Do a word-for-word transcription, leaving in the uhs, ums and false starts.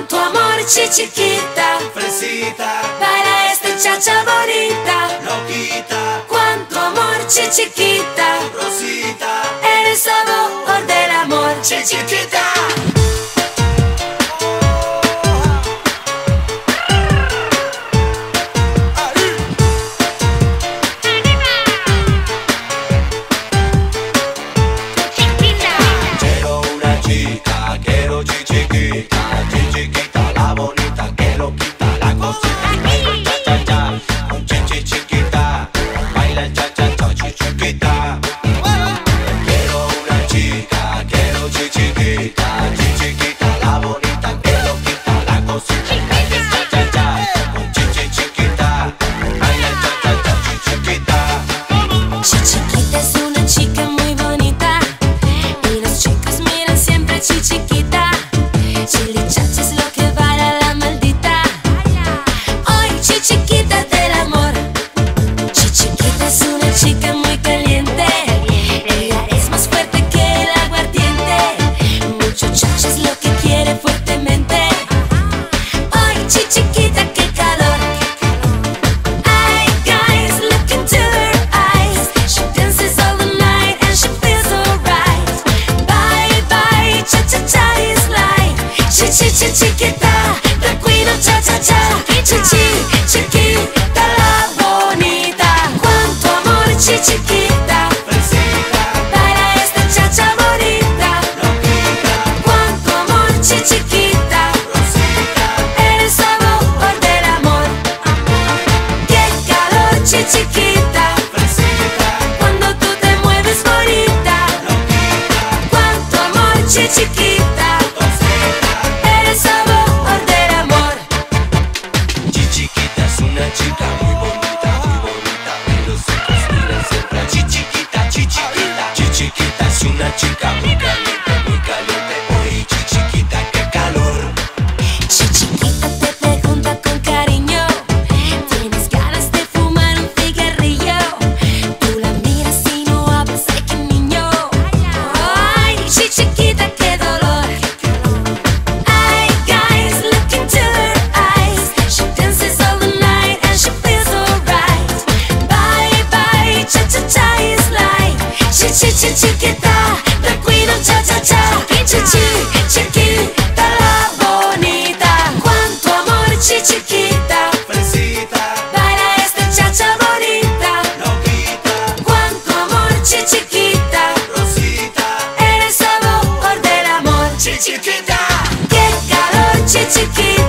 Cuánto amor, chichiquita, fresita, para esta chacha bonita. loquita, Cuánto amor, chichiquita, rosita, eres sabor del amor. chichiquita. Quiero una chica, quiero chichiquita, chichiquita, la bonita que lo quita la cosita. Baila cha cha cha, con chichiquita, baila cha cha cha, chichiquita. Quiero una chica, quiero chichiquita, chichiquita, la bonita que lo quita la cosita. Baila cha cha cha, con chichiquita, baila cha cha cha, chichiquita. Chichiquita es una chica muy bonita y los chicos miran siempre chichiquita. Chili chacha es lo que baila la maldita. Hoy chichiquita del amor. Chichiquita es una chica muy caliente. Ella es más fuerte que el aguardiente. Mucho chacha es lo que quiere fuertemente. Hoy chichiquita, qué calor. Ay, guys, look into her eyes. She dances all the night and she feels alright. Bye bye, cha cha cha is life. Chi chi chi chiquita, the queen of cha cha cha. Chi chi chiquita, la bonita. Cuánto amor, chichiquita, Fresita, para esta chacha bonita. loquita, Cuánto amor, chichiquita, rosita, eres sabor del amor. Qué calor, chichiquita, fresita, cuando tú te mueves bonita. loquita, Cuánto amor, chichiquita, rosita. eres sabor del amor. Chichiquita es una chica muy bonita, muy bonita. Y los ojos miran siempre a chichiquita, chichiquita. Chichiquita es una chica muy caliente, muy caliente. Oye, chichiquita, qué calor. Chichiquita te pregunta con cariño, ¿tienes ganas de fumar un cigarrillo? Tú la miras y no hablas, ay qué niño. Ay, chichiquita, qué dolor. Ay, guys, look into her eyes. She dances all the night and she feels alright. Bye bye, cha cha cha is life. Chi chi chi chiquita, the queen of cha cha cha. Chi chi chiquita, la bonita. Cuánto amor, chichiquita, Fresita, para esta chacha bonita. loquita, Cuánto amor, chichiquita, rosita, eres sabor del amor. chichiquita. Qué calor, chichiquita.